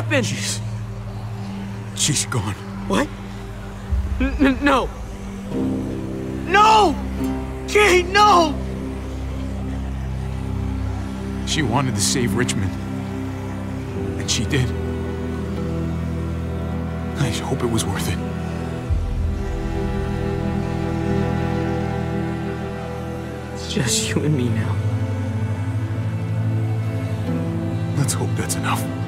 happened? She's gone. What? No. No! Kate, no! She wanted to save Richmond. And she did. I hope it was worth it. It's just you and me now. Let's hope that's enough.